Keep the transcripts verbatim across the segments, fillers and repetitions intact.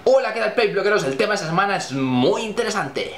Hola, ¿qué tal, Playblogueros? El tema de esta semana es muy interesante.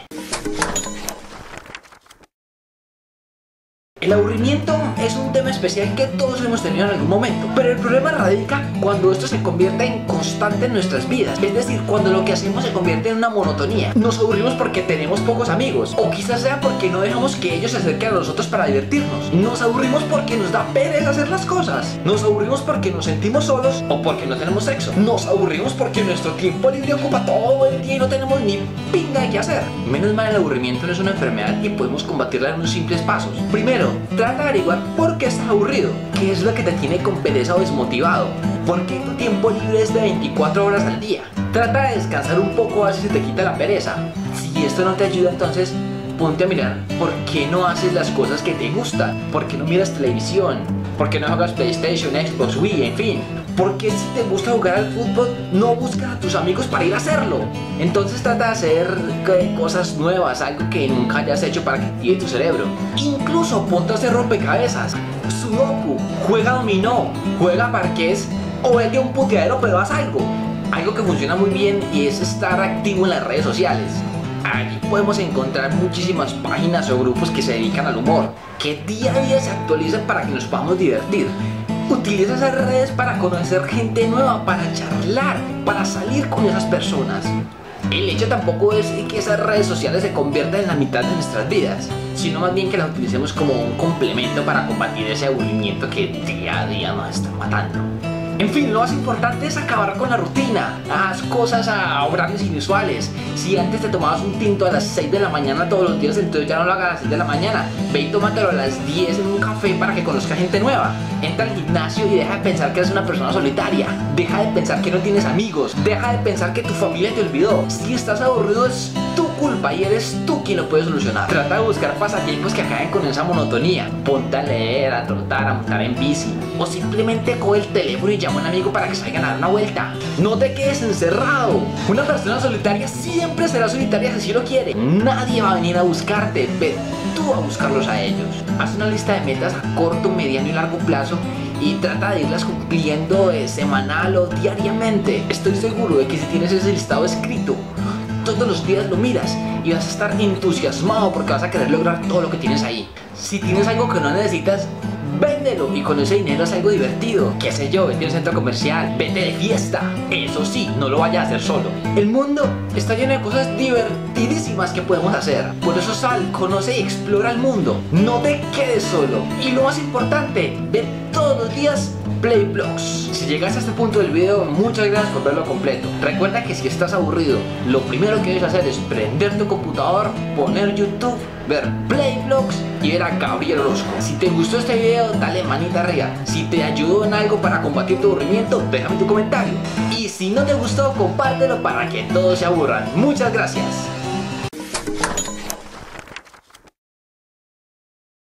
El aburrimiento es un tema especial que todos hemos tenido en algún momento, pero el problema radica cuando esto se convierte en constante en nuestras vidas. Es decir, cuando lo que hacemos se convierte en una monotonía. Nos aburrimos porque tenemos pocos amigos, o quizás sea porque no dejamos que ellos se acerquen a nosotros para divertirnos. Nos aburrimos porque nos da pereza hacer las cosas. Nos aburrimos porque nos sentimos solos o porque no tenemos sexo. Nos aburrimos porque nuestro tiempo libre ocupa todo el día y no tenemos ni pinga de qué hacer. Menos mal, el aburrimiento no es una enfermedad y podemos combatirla en unos simples pasos. Primero, trata de averiguar por qué estás aburrido, qué es lo que te tiene con pereza o desmotivado, por qué tu tiempo libre es de veinticuatro horas al día. Trata de descansar un poco a ver si se te quita la pereza. Si esto no te ayuda, entonces ponte a mirar por qué no haces las cosas que te gustan, por qué no miras televisión, por qué no juegas PlayStation, Xbox, Wii, en fin. Porque si te gusta jugar al fútbol, no buscas a tus amigos para ir a hacerlo. Entonces trata de hacer cosas nuevas, algo que nunca hayas hecho para que active tu cerebro. Incluso ponte a hacer rompecabezas, sudoku, juega dominó, juega parqués o vete a un puteadero, pero haz algo. Algo que funciona muy bien y es estar activo en las redes sociales. Allí podemos encontrar muchísimas páginas o grupos que se dedican al humor, que día a día se actualizan para que nos podamos divertir. Utiliza esas redes para conocer gente nueva, para charlar, para salir con esas personas. El hecho tampoco es que esas redes sociales se conviertan en la mitad de nuestras vidas, sino más bien que las utilicemos como un complemento para combatir ese aburrimiento que día a día nos está matando. En fin, lo más importante es acabar con la rutina. Haz cosas a horarios inusuales. Si antes te tomabas un tinto a las seis de la mañana todos los días, entonces ya no lo hagas a las seis de la mañana. Ve y tómatelo a las diez en un café para que conozcas gente nueva. Entra al gimnasio y deja de pensar que eres una persona solitaria. Deja de pensar que no tienes amigos. Deja de pensar que tu familia te olvidó. Si estás aburrido, es tu culpa y eres tú quien lo puede solucionar. Trata de buscar pasatiempos que acaben con esa monotonía. Ponte a leer, a trotar, a montar en bici, o simplemente coge el teléfono y llama a un amigo para que salgan a dar una vuelta. No te quedes encerrado. Una persona solitaria siempre será solitaria si así lo quiere. Nadie va a venir a buscarte. Ve tú a buscarlos a ellos. Haz una lista de metas a corto, mediano y largo plazo y trata de irlas cumpliendo eh, semanal o diariamente. Estoy seguro de que si tienes ese listado escrito, todos los días lo miras y vas a estar entusiasmado porque vas a querer lograr todo lo que tienes ahí. Si tienes algo que no necesitas, véndelo y con ese dinero haz algo divertido. Qué sé yo, vete al centro comercial, vete de fiesta. Eso sí, no lo vayas a hacer solo. El mundo está lleno de cosas divertidísimas que podemos hacer. Por eso sal, conoce y explora el mundo. No te quedes solo. Y lo más importante, ve todos los días Playblogs. Si llegaste a este punto del video, muchas gracias por verlo completo. Recuerda que si estás aburrido, lo primero que debes hacer es prender tu computador, poner YouTube, ver Playblogs y ver a Gabriel Orozco. Si te gustó este video, dale manita arriba. Si te ayudó en algo para combatir tu aburrimiento, déjame tu comentario. Y si no te gustó, compártelo para que todos se aburran. Muchas gracias.